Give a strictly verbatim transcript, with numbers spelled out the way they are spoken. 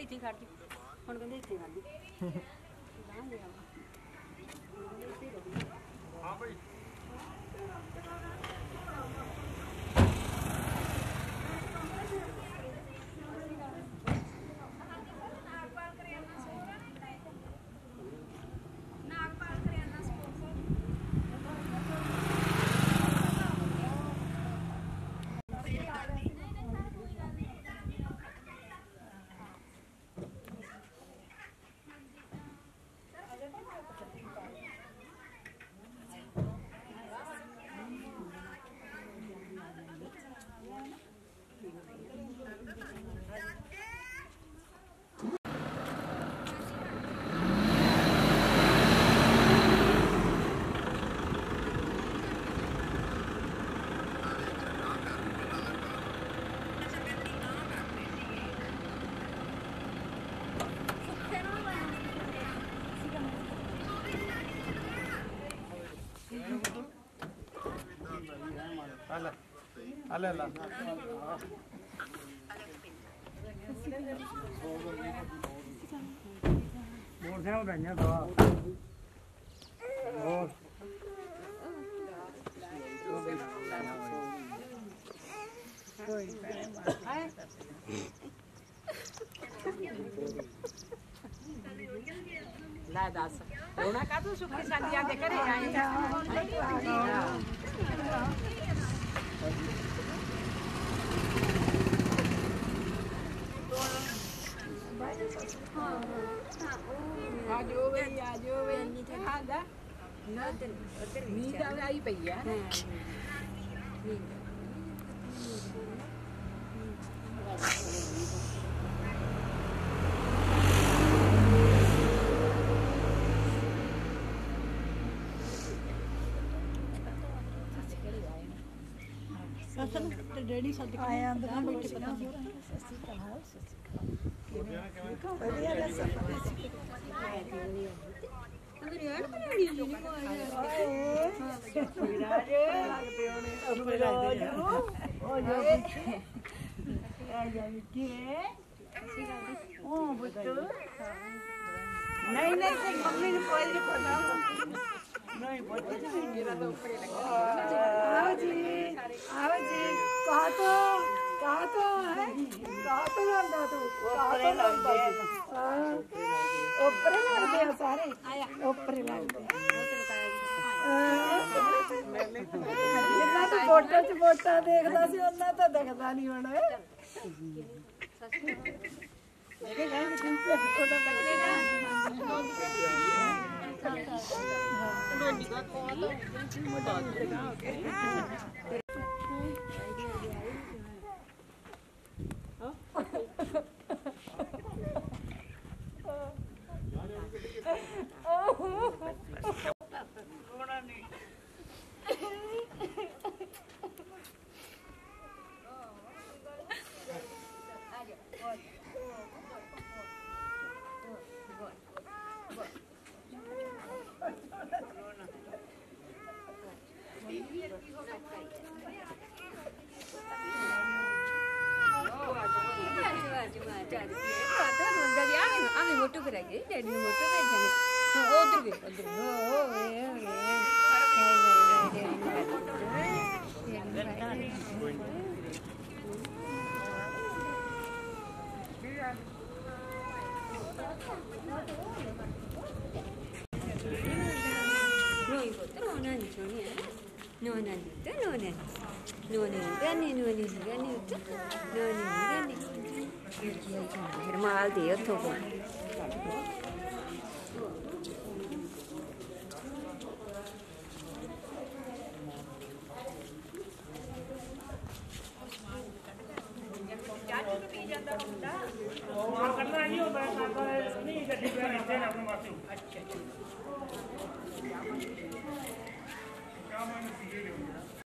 ਇੱਥੇ ਖੜ ਜੀ ਹੁਣ ਕਹਿੰਦੇ ਇੱਥੇ ਖੜ ਜੀ ਹਾਂ ਭਾਈ Ala, ala, ala. More than one, yeah, dog. More. La das. Una casa su que salía de querer. आजो वे आजो वे हाँ दा नींद आई पई है डैडी साथ आया अंदर हम बैठे पता नहीं बढ़िया रस अंदर यार बनानी नहीं को विराज विराज ओ जो आ जा के ओ बुत्तू नहीं नहीं से मम्मी ने कोई नहीं पता नहीं बुत्तू मेरा तो ऊपर ही लगा आओ जी आओ जी कहा तो कहा तो है कहा तो लगा तू ऊपर लग गया हां ऊपर लग गया सारे ऊपर लग गया जितना तो फोटो च फोटो देखदा सी ਉਹਨਾਂ ਤਾਂ ਦਿਖਦਾ ਨਹੀਂ ਹੁਣ ਮੇਰੇ ਗਾਂ ਵਿੱਚ ਫੋਟੋ ਲੱਗੇਗਾ ਨੋਨੀ ਦਾ ਕੋਲ ਮੋਟਾ ਦੇਗਾ ਓਕੇ मोटो कराइए डैडी ने मोटो कर देंगे उधर भी उधर ओ ए no no no no no no gani no no gani no no gani ਫਿਰ ਮਾਲ ਦੇ ਉੱਥੋਂ ਕੋ ਮਾਰ ਕਰਨਾ ਨਹੀਂ ਹੁੰਦਾ ਨਹੀਂ ਗੱਡੀ ਪੈ ਇੱਥੇ ਨਾ ਆਪਣੇ ਵਾਸਤੇ ਅੱਛਾ ਅੱਛਾ